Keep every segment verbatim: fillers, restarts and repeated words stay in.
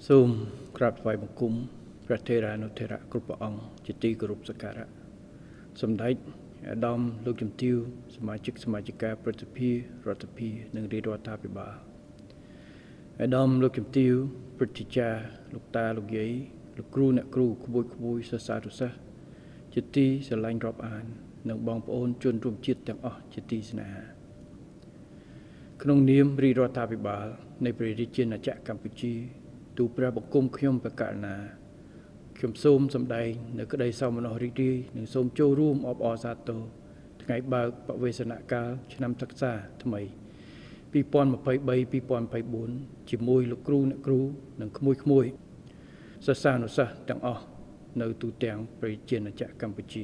សូមក្រាបថ្វាយបង្គំព្រះថេរានុថេរៈគ្រប់ព្រះអង្គជាទីគោរពសក្ការៈសម្ដេចអាដាមលោកជំទាវសមាជិកសមាជិកាប្រតិភិរដ្ឋាភិបាលនិងរាជរដ្ឋាភិបាលអាដាមលោកជំទាវព្រឹទ្ធាចារ្យលោកតាលោកយាយលោកគ្រូអ្នកគ្រូក្មួយក្មួយសិស្សានុសិស្សជាទីស្រឡាញ់រាប់អាននិងបងប្អូនជនរួមជាតិទាំងអស់ជាទីស្នេហាក្នុងនាមរាជរដ្ឋាភិបាលនៃព្រះរាជាណាចក្រកម្ពុជាទូព្រះបង្គំខ្ញុំបកករណាខ្ញុំសូមសម្ដែងនៅក្តីសោមនស្សរីករាយនិងសូមចូលរួមអបអរសាទរថ្ងៃបើកបវេសនកាលឆ្នាំសិក្សាថ្មីពីរពាន់ម្ភៃបី ពីរពាន់ម្ភៃបួនជាមួយលោកគ្រូអ្នកគ្រូនិងក្មួយក្មួយសិស្សានុសិស្សទាំងអស់នៅទូទាំងព្រះរាជាណាចក្រកម្ពុជា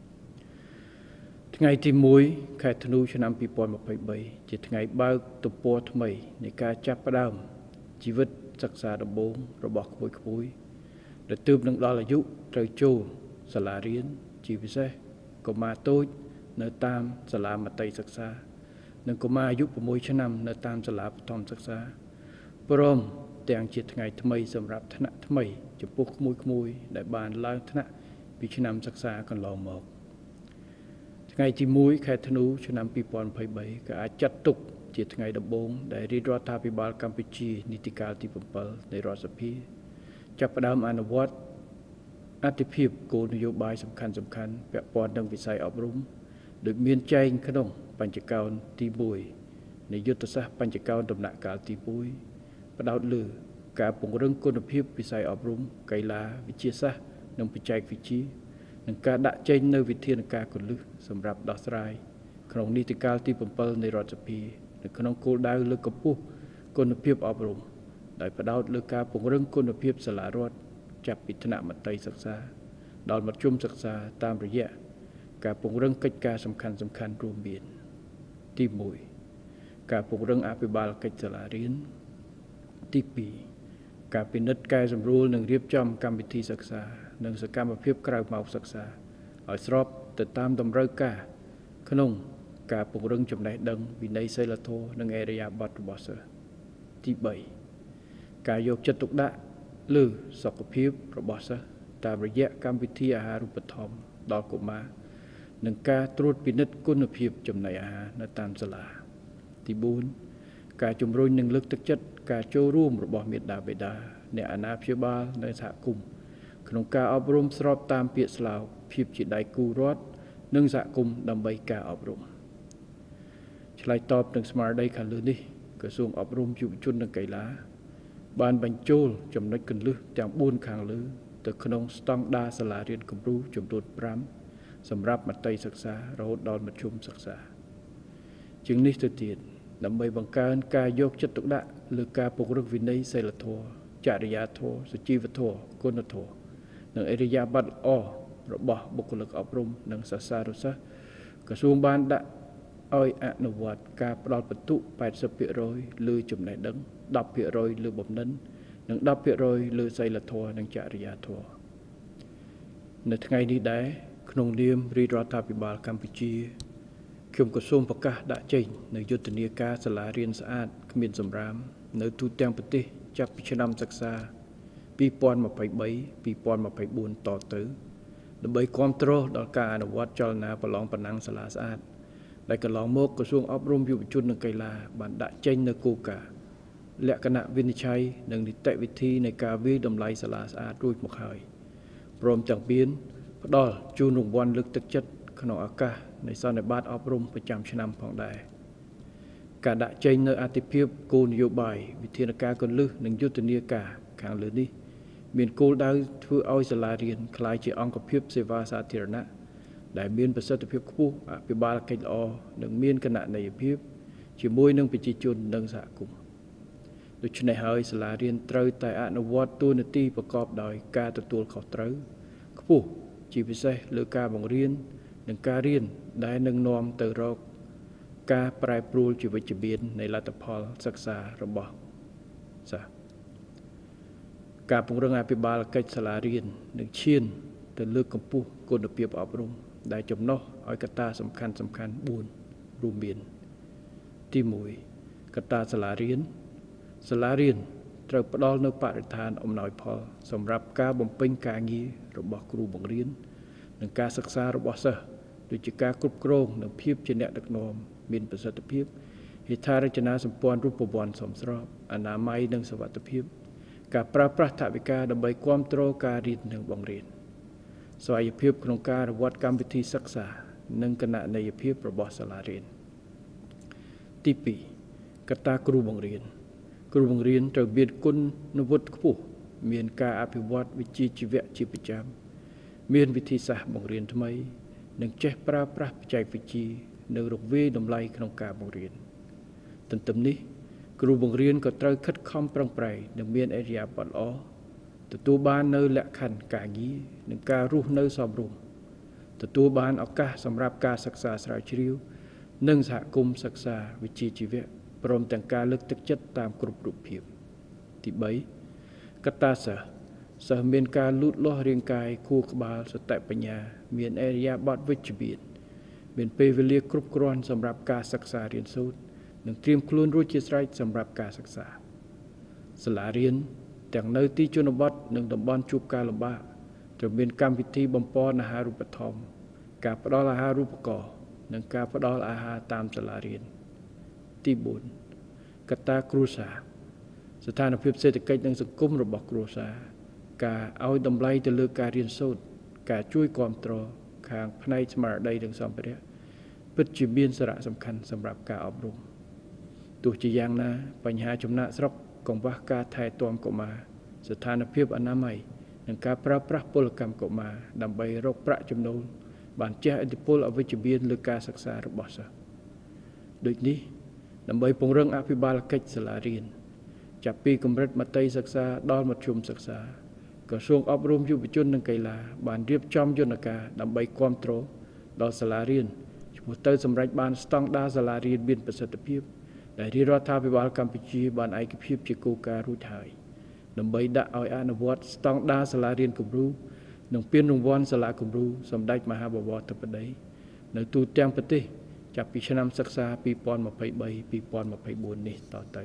ថ្ងៃទីមួយខែធ្នូឆ្នាំពីរពាន់ម្ភៃបីជាថ្ងៃបើកទំព័រថ្មីនៃការចាប់ផ្ដើមជីវិតសិក្សាដំបូងរបស់ក្មួយក្មួយដែលទើបនឹងដល់អាយុត្រូវចូលសាលារៀនជាពិសេសកុមារតូចនៅតាមសាលាមត្តេយ្យសិក្សានិងកុមារអាយុ៦ឆ្នាំនៅតាមសាលាបឋមសិក្សាព្រមទាំងជាថ្ងៃថ្មីសម្រាប់ថ្នាក់ថ្មីចំពោះក្មួយក្មួយដែលបានឡើងថ្នាក់ពីឆ្នាំសិក្សាកន្លងមកថ្ងៃទីមួយខែធ្នូឆ្នាំពីរពាន់ម្ភៃបីក៏អាចចាត់ទុកជាថ្ងៃដំបូងដែលរាជរដ្ឋាភិបាលកម្ពុជានីតិកាលទីbảyនៃរដ្ឋសភាចាប់ផ្ដើមអនុវត្តអត្ថិភាពគោលនយោបាយសំខាន់សំខាន់ពាក់ព័ន្ធនឹងវិស័យអប់រំដោយមានចែងក្នុងបញ្ចកោណទីមួយនៃយុទ្ធសាស្ត្របញ្ចកោណដំណាក់កាលទីមួយផ្ដោតលើការពង្រឹងគុណភាពវិស័យអប់រំកីឡាវិទ្យាសាស្ត្រនិងបច្ចេកវិទ្យានិងការដាក់ចេញនូវវិធានការគន្លឹះសម្រាប់ដោះស្រាយក្នុងនីតិកាលទីbảyនៃរដ្ឋសភានៅក្នុងគោលដៅលើកកម្ពស់គុណភាពអប់រំដោយផ្ដោតលើការពង្រឹងគុណភាពសាលារដ្ឋចាប់ពីថ្នាក់មត្តេយ្យសិក្សាដល់មធ្យមសិក្សាតាមរយៈការពង្រឹងកិច្ចការសំខាន់សំខាន់រួមមានទីមួយការពង្រឹងអភិបាលកិច្ចសាលារៀនទីពីរការពិនិត្យកែសម្រួលនិងរៀបចំកម្មវិធីសិក្សានិងសកម្មភាពក្រៅម៉ោងសិក្សាឲ្យស្របទៅតាមតម្រូវការក្នុងការពង្រឹងចំណេះដឹងវិន័យសីលធម៌និងឥរិយាបថរបស់សិស្សទីបីការយកចិត្តទុកដាក់លើសុខភាពរបស់សិស្សតាមរយៈកម្មវិធីអាហារូបត្ថម្ភដល់កុមារនិងការត្រួតពិនិត្យគុណភាពចំណីអាហារនៅតាមសាលាទីបួនការជំរុញនិងលើកទឹកចិត្តការចូលរួមរបស់មាតាបិតាអ្នកអាណាព្យាបាលនិងសហគមន៍ក្នុងការអប់រំស្របតាមពាក្យស្លោកភាពជាដៃគូរដ្ឋនិងសហគមន៍ដើម្បីការអប់រំឆ្លើយតបនឹងស្មារតីខាងលើនេះក្រសួងអប់រំយុវជននិងកីឡាបានបញ្ចូលចំណុចគន្លឹះទាំងបួនខាងលើទៅក្នុងស្តង់ដារសាលារៀនគំរូចំនួនប្រាំសម្រាប់មត្តេយ្យសិក្សារហូតដល់មធ្យមសិក្សាជាងនេះទៅទៀតដើម្បីបង្កើនការយកចិត្តទុកដាក់លើការពង្រឹងវិន័យសីលធម៌ចរិយាធម៌សុជីវធម៌គុណធម៌និងឥរិយាបថល្អរបស់បុគ្គលិកអប់រំនិងសិស្សានុសិស្សក្រសួងបានដាក់ឲ្យអនុវត្តការផ្ដល់បន្ទុកแปดสิบភាគរយលើចំណេះដឹងដប់ភាគរយលើបំណិននិងដប់ភាគរយលើសីលធម៌និងចរិយាធម៌នៅថ្ងៃនេះដែរក្នុងនាមរាជរដ្ឋាភិបាលកម្ពុជាខ្ញុំក៏សូមប្រកាសដាក់ចេញនូវយុទ្ធនាការសាលារៀនស្អាតគ្មានសំរាមនៅទូទាំងប្រទេសចាប់ពីឆ្នាំសិក្សាពីរពាន់ម្ភៃបី ពីរពាន់ម្ភៃបួនតទៅដើម្បីគាំទ្រដល់ការអនុវត្តចលនាប្រឡងប្រណាំងសាលាស្អាតដែលកន្លងមកក្រសួងអប់រំយុវជននិងកីឡាបានដាក់ចេញនូវគោលការណ៍លក្ខណៈវិនិច្ឆ័យនិងនីតិវិធីនៃការវាយតម្លៃសាលាស្អាតរួចមកហើយព្រមទាំងមានផ្ដល់ជូនរង្វាន់លើកទឹកចិត្តក្នុងឱកាសនៃសន្និបាតអប់រំប្រចាំឆ្នាំផងដែរការដាក់ចេញនូវអត្ថិភាពគោលនយោបាយវិធានការគន្លឹះនិងយុទ្ធនាការខាងលើនេះមានគោលដៅធ្វើឲ្យសាលារៀនក្លាយជាអង្គភាពសេវាសាធារណៈដែលមានប្រសិទ្ធភាពខ្ពស់អភិបាលកិច្ចល្អនិងមានគណនេយ្យភាពជាមួយនឹងប្រជាជននិងសហគមន៍ដូច្នេះហើយសាលារៀនត្រូវតែអនុវត្តតួនាទីប្រកបដោយការទទួលខុសត្រូវខ្ពស់ជាពិសេសលើការបង្រៀននិងការរៀនដែលនឹងនាំទៅរកការប្រែប្រួលជីវិតជំនាញនៃលទ្ធផលសិក្សារបស់សិស្សការពង្រឹងអភិបាលកិច្ចសាលារៀននឹងឈានទៅលើកកម្ពស់គុណភាពអប់រំដែលចំណុះឲ្យកត្តាសំខាន់សំខាន់បួនរួមមានទីមួយកត្តាសាលារៀនសាលារៀនត្រូវផ្ដល់នូវបរិស្ថានអំណោយផលសម្រាប់ការបំពេញការងាររបស់គ្រូបង្រៀននិងការសិក្សារបស់សិស្សដូចជាការគ្រប់គ្រងនិងភាពជាអ្នកដឹកនាំមានប្រសិទ្ធភាពហេដ្ឋារចនាសម្ព័ន្ធរូបវន្តសមស្របអនាម័យនិងសុវត្ថិភាពការប្រើប្រាស់ថវិកាដើម្បីគាំទ្រការរៀននិងបង្រៀនស្វ័យភាពក្នុងការអនុវត្តកម្មវិធីសិក្សានិងគណនេយ្យភាពរបស់សាលារៀនទីពីរកត្តាគ្រូបង្រៀនគ្រូបង្រៀនត្រូវមានគុណវុឌ្ឍិខ្ពស់មានការអភិវឌ្ឍវិជ្ជាជីវៈជាប្រចាំមានវិធីសាស្ត្របង្រៀនថ្មីនិងចេះប្រើប្រាស់បច្ចេកវិទ្យានៅរង្វេយតម្លៃក្នុងការបង្រៀនទន្ទឹមនេះគ្រូបង្រៀនក៏ត្រូវខិតខំប្រឹងប្រែងនិងមានឥរិយាបថល្អទទួលបាននូវលក្ខខណ្ឌការងារនិងការរស់នៅសមរម្យទទួលបានឱកាសសម្រាប់ការសិក្សាស្រាវជ្រាវនិងសហគមន៍សិក្សាវិជ្ជាជីវៈព្រមទាំងការលើកទឹកចិត្តតាមគ្រប់រូបភាពទីបីកត្តាសិស្សសិស្សមានការលូតលាស់រាងកាយខួរក្បាលសតិបញ្ញាមានឥរិយាបថវិជ្ជមានមានពេលវេលាគ្រប់គ្រាន់សម្រាប់ការសិក្សារៀនសូត្រនិងត្រៀមខ្លួនរួចជាស្រេចសម្រាប់ការសិក្សាសាលារៀនទាំងនៅទីជនបទនិងតំបន់ជួបការលំបាកត្រូវមានកម្មវិធីបំពេញអាហារូបត្ថម្ភការផ្ដល់អាហារូបករណ៍និងការផ្ដល់អាហារតាមសាលារៀនទីបួនកត្តាគ្រួសារស្ថានភាពសេដ្ឋកិច្ចនិងសង្គមរបស់គ្រួសារការឲ្យតម្លៃទៅលើការរៀនសូត្រការជួយគាំទ្រខាងផ្នែកស្មារតីនិងសម្ភារៈពិតជាមានសារៈសំខាន់សម្រាប់ការអប់រំទោះជាយ៉ាងណាបញ្ហាចំណាក់ស្រុកកង្វះការថែទាំកុមារស្ថានភាពអនាម័យនិងការប្រើប្រាស់ពលកម្មកុមារដើម្បីរកប្រាក់ចំណូលបានជះឥទ្ធិពលអវិជ្ជមានលើការសិក្សារបស់សិស្សដូចនេះដើម្បីពង្រឹងអភិបាលកិច្ចសាលារៀនចាប់ពីកម្រិតមត្តេយ្យសិក្សាដល់មធ្យមសិក្សាក្រសួងអប់រំយុវជននិងកីឡាបានរៀបចំយន្តការដើម្បីគាំទ្រដល់សាលារៀនឆ្ពោះទៅសម្រេចបានស្តង់ដារសាលារៀនមានប្រសិទ្ធភាពដែលរាជរដ្ឋាភិបាលកម្ពុជាបានឯកភាពជាគោលការណ៍រួចហើយដើម្បីដាក់ឲ្យអនុវត្តស្តង់ដារសាលារៀនគំរូនិងពានរង្វាន់សាលាគំរូសម្ដេចមហាបវរធិបតីនៅទូទាំងប្រទេសចាប់ពីឆ្នាំសិក្សាពីរពាន់ម្ភៃបី ពីរពាន់ម្ភៃបួននេះតទៅ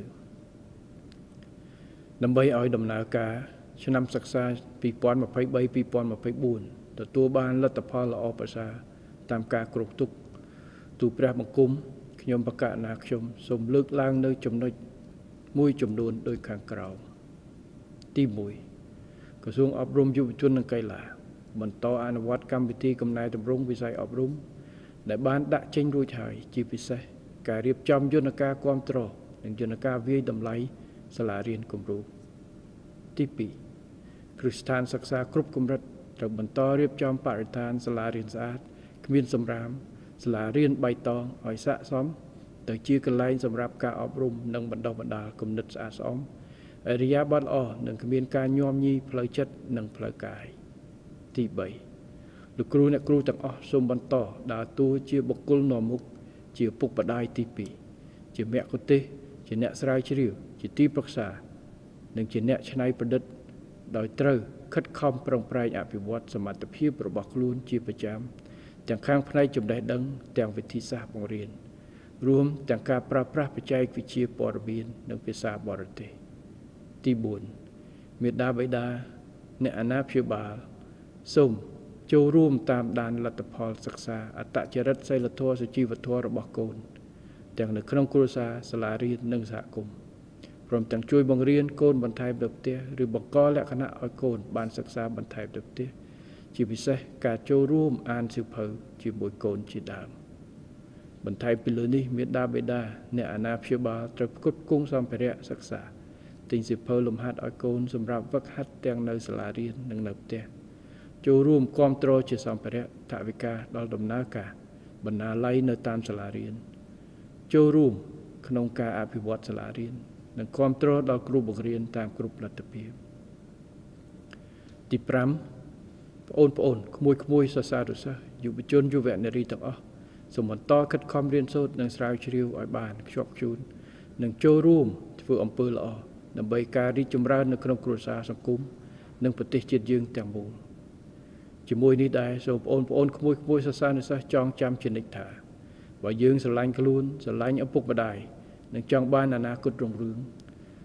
ដើម្បីឲ្យដំណើរការឆ្នាំសិក្សាពីរពាន់ម្ភៃបី ពីរពាន់ម្ភៃបួនទទួលបានលទ្ធផលល្អប្រសើរតាមការគ្រោងទុកទូព្រះបង្គំខ្ញុំបកណាខ្ញុំសូមលើកឡើងនៅចំណុចមួយចំនួនដូចខាងក្រោមទីមួយក្រសួងអប់រំយុវជននិងកីឡាបន្តអនុវត្តកម្មវិធីកំណែទម្រង់វិស័យអប់រំដែលបានដាក់ចេញរួចហើយជាពិសេសការរៀបចំយន្តការគាំទ្រនិងយន្តការវាយតម្លៃសាលារៀនគំរូទីពីរគ្រឹះស្ថានសិក្សាគ្រប់កម្រិតត្រូវបន្តរៀបចំបរិស្ថានសាលារៀនស្អាតគ្មានសំរាមសាលារៀនបៃតងឲ្យស័ក្តិសមទៅជាកន្លែងសម្រាប់ការអប់រំនិងបណ្ដុះបណ្ដាលគំនិតស្អាតស្អំឥរិយាបថល្អនិងគ្មានការញោមញីផ្លូវចិត្តនិងផ្លូវកាយទីបីលោកគ្រូអ្នកគ្រូទាំងអស់សូមបន្តដើរតួជាបុគ្គលនាំមុខជាពុកម្ដាយទីពីរជាមគ្គុទ្ទេសក៍ជាអ្នកស្រាវជ្រាវជាទីប្រឹក្សានិងជាអ្នកច្នៃប្រឌិតដោយត្រូវខិតខំប្រឹងប្រែងអភិវឌ្ឍសមត្ថភាពរបស់ខ្លួនជាប្រចាំទាំងខាងផ្នែកចំណេះដឹងទាំងវិធីសាស្ត្របង្រៀនរួមទាំងការប្រើប្រាស់បច្ចេកវិទ្យាព័ត៌មាននិងភាសាបរទេសទីបួនមេដាបេដាអ្នកអាណាព្យាបាលសូមចូលរួមតាមដានលទ្ធផលសិក្សាអត្តចរិតសីលធម៌សុជីវធម៌របស់កូនទាំងនៅក្នុងគ្រួសារសាលារៀននិងសហគមន៍ព្រមទាំងជួយបង្រៀនកូនបន្ថែមទៅផ្ទះឬបង្កលក្ខណៈឲ្យកូនបានសិក្សាបន្ថែមទៅផ្ទះជាពិសេសការចូលរួមអានសៀវភៅជាមួយកូនជាដើមបន្ថែមពីលើនេះមេដាបេដាអ្នកអាណាព្យាបាលត្រូវផ្គត់ផ្គង់សម្ភារៈសិក្សាទិញសៀវភៅលំហាត់ឲ្យកូនសម្រាប់ហ្វឹកហាត់ទាំងនៅសាលារៀននិងនៅផ្ទះចូលរួមគាំទ្រជាសម្ភារៈថវិកាដល់ដំណើរការបណ្ណាល័យនៅតាមសាលារៀនចូលរួមក្នុងការអភិវឌ្ឍសាលារៀននិងគាំទ្រដល់គ្រូបង្រៀនតាមគ្រប់លទ្ធភាពទីប្រាំបងប្អូនក្មួយក្មួយសិស្សានុសិស្សយុវជនយុវនារីទាំងអស់សូមបន្តខិតខំរៀនសូត្រនិងស្រាវជ្រាវឲ្យបានខ្ជាប់ខ្ជួននិងចូលរួមធ្វើអំពើល្អដើម្បីការរីកចម្រើននៅក្នុងគ្រួសារសង្គមនិងប្រទេសជាតិយើងទាំងមូលជាមួយនេះដែរសូមបងប្អូនក្មួយក្មួយសិស្សានុសិស្សចងចាំជានិច្ចថាបើយើងស្រឡាញ់ខ្លួនស្រឡាញ់ឪពុកម្ដាយនិងចង់បានអនាគតរុងរឿង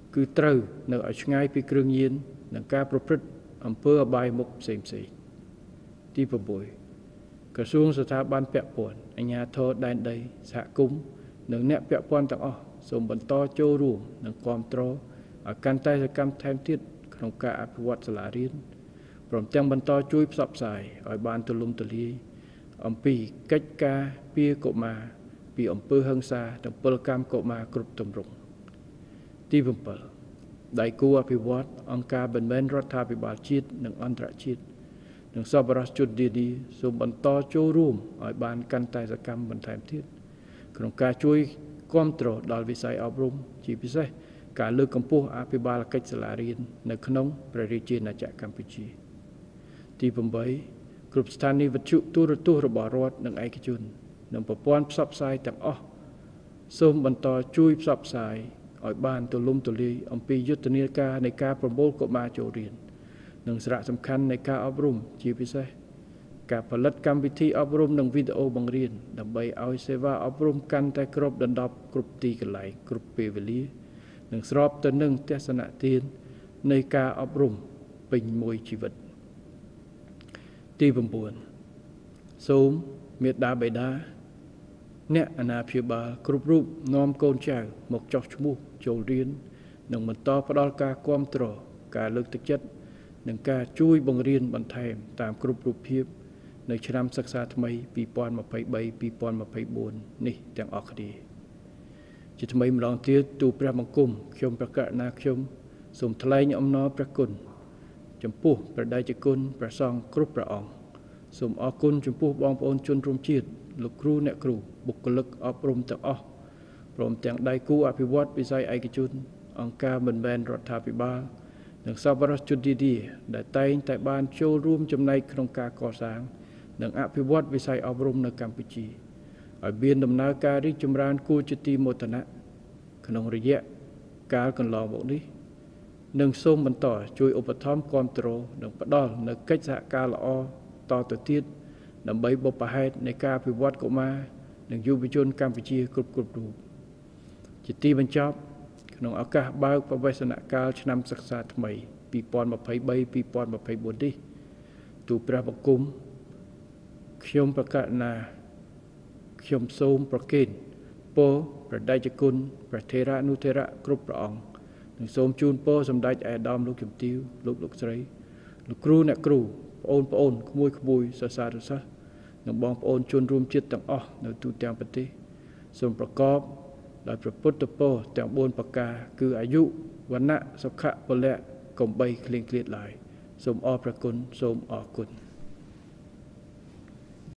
គឺត្រូវនៅឲ្យឆ្ងាយពីគ្រឿងញៀននិងការប្រព្រឹត្តអំពើអបាយមុខផ្សេងៗទីប្រាំបីក្រសួងស្ថាប័នពាក់ព័ន្ធអាជ្ញាធរដែនដីសហគមន៍និងអ្នកពាក់ព័ន្ធទាំងអស់សូមបន្តចូលរួមនិងគាំទ្រឲ្យកាន់តែសកម្មថែមទៀតក្នុងការអភិវឌ្ឍសាលារៀនព្រមទាំងបន្តជួយផ្សព្វផ្សាយឲ្យបានទូលំទូលាយអំពីកិច្ចការពារកុមារពីអំពើហិង្សានិងពលកម្មកុមារគ្រប់ទម្រង់ទីប្រាំbảyដៃគូអភិវឌ្ឍអង្គការមិនមែនរដ្ឋាភិបាលជាតិនិងអន្តរជាតិនិងសប្បុរសជននានាសូមបន្តចូលរួមឲ្យបានកាន់តែសកម្មបន្ថែមទៀតក្នុងការជួយគាំទ្រដល់វិស័យអប់រំជាពិសេសការលើកកម្ពស់អភិបាលកិច្ចសាលារៀននៅក្នុងព្រះរាជាណាចក្រកម្ពុជាទីប្រាំបីគ្រប់ស្ថានីយវិទ្យុទូរទស្សន៍របស់រដ្ឋនិងឯកជននិងប្រព័ន្ធផ្សព្វផ្សាយទាំងអស់សូមបន្តជួយផ្សព្វផ្សាយឲ្យបានទូលំទូលាយអំពីយុទ្ធនាការនៃការប្រមូលកុមារចូលរៀននិងសារៈសំខាន់នៃការអប់រំជាពិសេសការផលិតកម្មវិធីអប់រំនិងវីដេអូបង្រៀនដើម្បីឲ្យសេវាអប់រំកាន់តែគ្របដណ្ដប់គ្រប់ទីកន្លែងគ្រប់ពេលវេលានិងស្របទៅនឹងទស្សនៈទាននៃការអប់រំពេញមួយជីវិតទីប្រាំបួនសូមមេត្តាបិតាអ្នកអាណាព្យាបាលគ្រប់រូបនាំកូនចៅមកចុះឈ្មោះចូលរៀននិងបន្តផ្ដល់ការគាំទ្រការលើកទឹកចិត្តនិងការជួយបង្រៀនបន្ថែមតាមគ្រប់រូបភាពនៅឆ្នាំសិក្សាថ្មីពីរពាន់ម្ភៃបី ពីរពាន់ម្ភៃបួននេះទាំងអស់គ្នាជាថ្មីម្ដងទៀតទូលព្រះបង្គំខ្ញុំព្រះករុណាខ្ញុំសូមថ្លែងអំណរព្រះគុណចំពោះព្រះដេចគុណព្រះសង្ឃគ្រប់ព្រះអង្គសូមអរគុណចំពោះបងប្អូនជនរួមជាតិលោកគ្រូអ្នកគ្រូបុគ្គលិកអប់រំទាំងអស់ព្រមទាំងដៃគូអភិវឌ្ឍវិស័យឯកជនអង្គការមិនមែនរដ្ឋាភិបាលនិងសប្បុរសជននានាដែលតែងតែបានចូលរួមចំណែកក្នុងការកសាងនិងអភិវឌ្ឍវិស័យអប់រំនៅកម្ពុជាឲ្យមានដំណើរការរីកចម្រើនគួរជាទីមោទនៈក្នុងរយៈកាលកន្លងមកនេះនិងសូមបន្តជួយឧបត្ថម្ភគាំទ្រនិងផ្ដល់នូវកិច្ចសហការល្អតទៅទៀតដើម្បីបុព្វហេតុនៃការអភិវឌ្ឍកុមារនិងយុវជនកម្ពុជាគ្រប់គ្រប់រូបជាទីបញ្ចប់ក្នុងឱកាសបើកបវេសនកាលឆ្នាំសិក្សាថ្មីពីរពាន់ម្ភៃបី ពីរពាន់ម្ភៃបួននេះទូលព្រះបង្គំខ្ញុំព្រះករុណាខ្ញុំសូមប្រគេនពរព្រះដេចគុណព្រះថេរនុថេរៈគ្រប់ព្រះអង្គនិងសូមជូនពរសម្ដេចឯកឧត្តមលោកជំទាវលោកលោកស្រីលោកគ្រូអ្នកគ្រូបងប្អូនក្មួយក្មួយសិស្សានុសិស្សនិងបងប្អូនជនរួមជាតិទាំងអស់នៅទូទាំងប្រទេសសូមប្រកបដោយព្រះពុទ្ធពរទាំងបួនប្រការគឺអាយុវណ្ណៈសុខៈពលៈកំបីគ្លៀងគ្លាតឡើយសូមអរព្រះគុណសូមអរគុណ